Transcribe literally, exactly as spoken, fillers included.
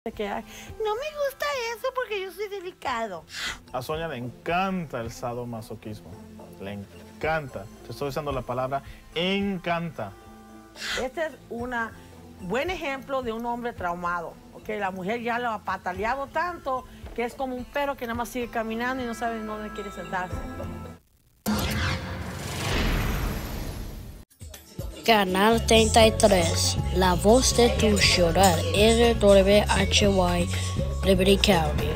Que hay. No me gusta eso porque yo soy delicado. A Sonia le encanta el sadomasoquismo. Le encanta. Te estoy usando la palabra encanta. Este es un buen ejemplo de un hombre traumado. Okay, la mujer ya lo ha pataleado tanto que es como un perro que nada más sigue caminando y no sabe dónde quiere sentarse. Canal treinta y tres, La Voz de tu Ciudad, R W H Y, Liberty County.